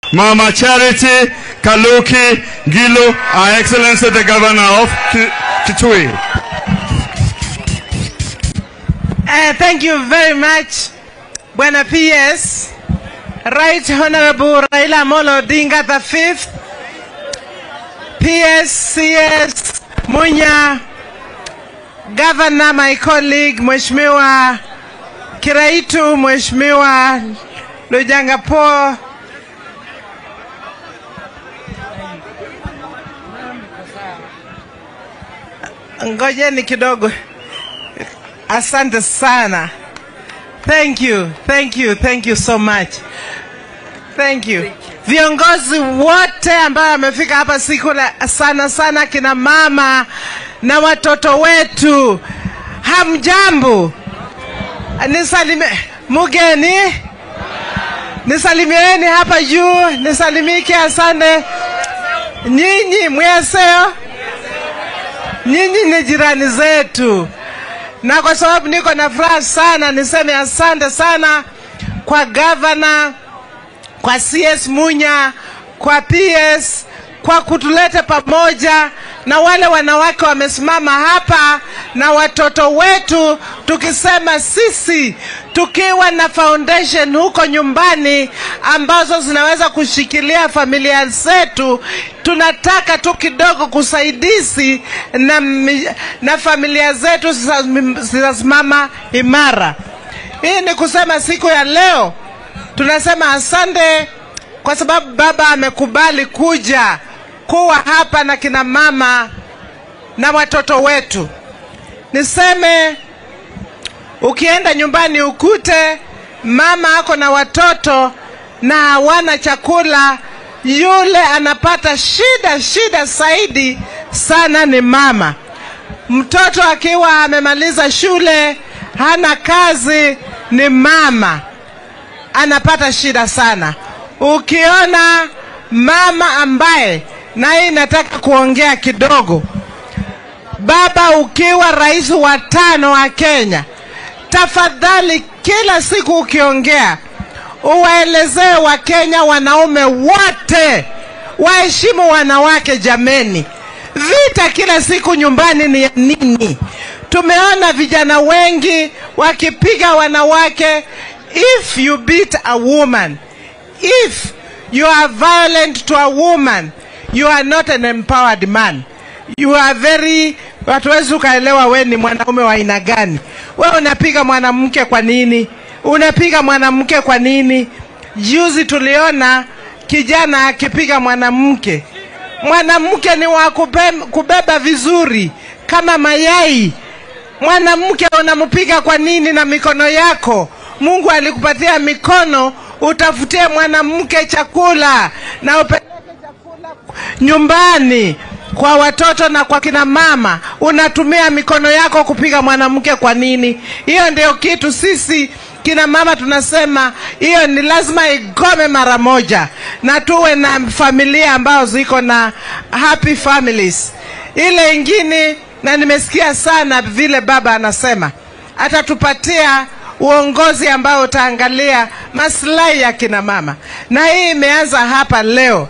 Mama Charity Kaluki Ngilu, Her Excellency the Governor of Kitui. Thank you very much, Bwana PS. Right Honorable Raila Amolo Odinga the 5th, PS, CS, Munya, Governor, my colleague, Mheshimiwa Kiraitu, Mheshimiwa Lujangapo, ngojeni kidogo. Asante sana. Thank you so much. Thank you. Viongozi wote ambao wamefika hapa siku sana kina mama na watoto wetu. Hamjambo. Mugeni. Nisalimieni hapa juu, nisalimike asante. Nyinyi mweseo. Nyinyi ni jirani zetu. Na kwa sababu niko na furaha sana, niseme asante sana kwa governor, kwa CS Munya, kwa PS, kwa kutuleta pamoja na wale wanawake wamesimama hapa na watoto wetu, tukisema sisi tukiwa na foundation huko nyumbani ambazo zinaweza kushikilia familia zetu, tunataka tu kidogo kusaidizi na familia zetu zinasimama imara. Hii ni kusema siku ya leo tunasema asante kwa sababu baba amekubali kuja kuwa hapa na kina mama na watoto wetu. Niseme ukienda nyumbani ukute mama ako na watoto na hawana chakula, yule anapata shida zaidi sana ni mama. Mtoto akiwa amemaliza shule hana kazi, ni mama anapata shida sana. Ukiona mama ambaye, na hii nataka kuongea kidogo, baba ukiwa rais wa 5 wa Kenya, tafadhali kila siku ukiongea uwaelezee wa Kenya wanaume wote waheshimu wanawake. Jameni, vita kila siku nyumbani ni ya nini? Tumeona vijana wengi wakipiga wanawake. If you beat a woman, if you are violent to a woman, you are not an empowered man. You are very, hatuwezi ukaelewa wewe ni mwanaume wa aina gani. Wewe unapiga mwanamke kwa nini? Unapiga mwanamke kwa nini? Juzi tuliona kijana akipiga mwanamke. Mwanamke ni wa kubeba vizuri kama mayai. Mwanamke unampiga kwa nini na mikono yako? Mungu alikupatia mikono, utafutie mwanamke chakula na upeleke chakula nyumbani kwa watoto na kwa kina mama. Unatumia mikono yako kupiga mwanamke kwa nini? Hiyo ndio kitu sisi kina mama tunasema hiyo ni lazima igome mara moja, na tuwe na familia ambao ziko na happy families. Ile ingine, na nimesikia sana vile baba anasema atatupatia uongozi ambao utaangalia maslahi ya kina mama, na hii imeanza hapa leo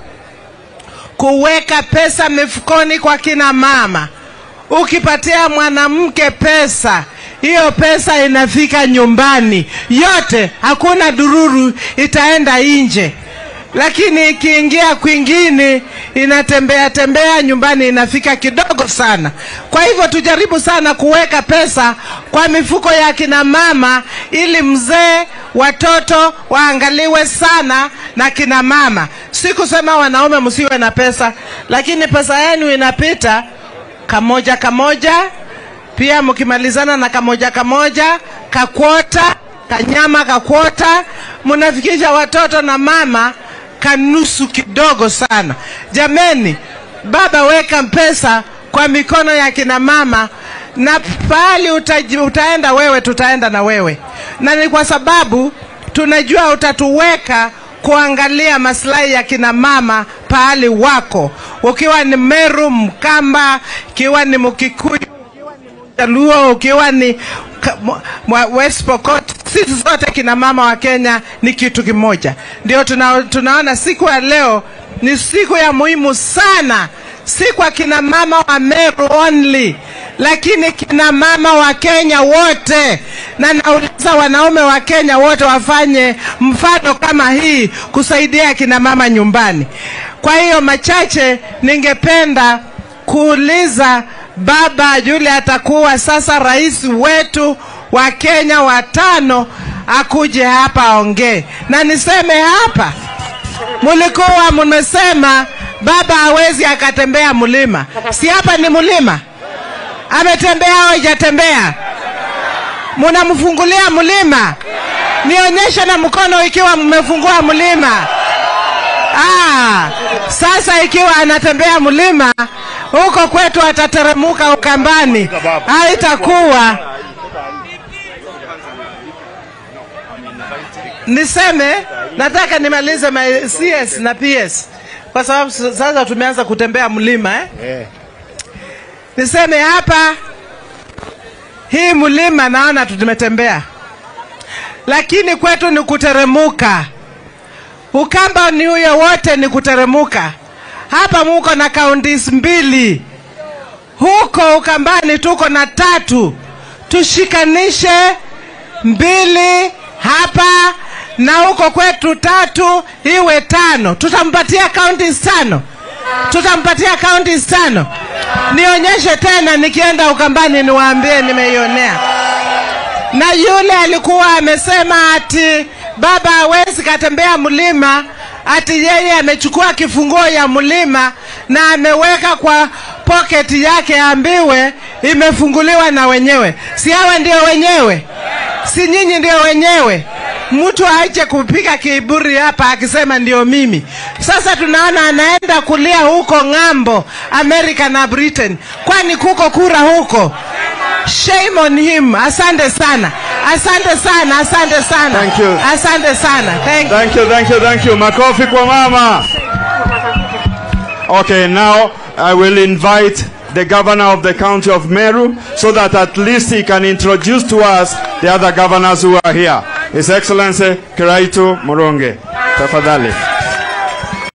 kuweka pesa mifukoni kwa kina mama. Ukipatia mwanamke pesa, hiyo pesa inafika nyumbani yote, hakuna dururu itaenda nje. Lakini ikiingia kwingine inatembea nyumbani, inafika kidogo sana. Kwa hivyo tujaribu sana kuweka pesa kwa mifuko ya kina mama, ili mzee, watoto waangaliwe sana na kina mama. Sikusema wanaume msiwe na pesa, lakini pesa yenu inapita kamoja. Pia mkimalizana na kamoja, kakwota, kanyama kakwota, mnafikisha watoto na mama kanusu kidogo sana. Jameni, baba weka pesa kwa mikono ya kina mama, na pahali utaenda wewe, tutaenda na wewe. Na ni kwa sababu tunajua utatuweka kuangalia maslahi ya kina mama pahali wako. Ukiwa ni Meru, Mkamba, ukiwa ni Mkikuyu, ukiwa ni Mjaluo, ukiwa ni West Pokot, sisi sote kina mama wa Kenya ni kitu kimoja. Ndio tunaona siku ya leo ni siku ya muhimu sana, si kwa kina mama wa Meru only, lakini kina mama wa Kenya wote. Na nauliza wanaume wa Kenya wote wafanye mfano kama hii kusaidia kina mama nyumbani. Kwa hiyo machache ningependa kuuliza baba yule atakuwa sasa rais wetu wa Kenya wa 5 akuje hapa aongee. Na niseme hapa, mulikuwa mmesema baba hawezi akatembea mlima. Si hapa ni mlima? Ametembea au hajatembea? Mnamfungulia mlima? Nionyeshe na mkono ikiwa mmefungua mlima. Sasa ikiwa anatembea mlima, huko kwetu atateremuka Ukambani. Haitakuwa. Niseme, nataka nimalize CS na PS. Kwa sababu sasa tumeanza kutembea mlima Niseme hapa, hii mlima naona tumetembea, lakini kwetu ni kuteremuka. Ukamba ni huyo wote ni kuteremuka. Hapa muko na counties 2. Huko Ukambani tuko na 3. Tushikanishe 2 hapa na huko kwetu 3 iwe 5. Tutampatia counties 5. Tutampatia counties 5. Nionyeshe tena nikienda Ukambani niwaambie nimeionea. Na yule alikuwa amesema ati baba hawezi katembea mlima, ati yeye amechukua kifunguo ya mlima na ameweka kwa pocket yake, ambiwe imefunguliwa na wenyewe. Si hawa ndio wenyewe? Si nyinyi ndio wenyewe? Mtu aache kupiga kiburi hapa akisema ndio mimi. Sasa tunaona anaenda kulia huko ng'ambo, America na Britain. Kwani kuko kura huko? Shame on him. Asante sana. Asante sana. Asante sana. Thank you. Asante sana. Thank you. Thank you, thank you, thank you. Makofi kwa mama. Okay, now I will invite the governor of the county of Meru so that at least he can introduce to us the other governors who are here. His Excellency Kiraitu Moronge. Tafadhali.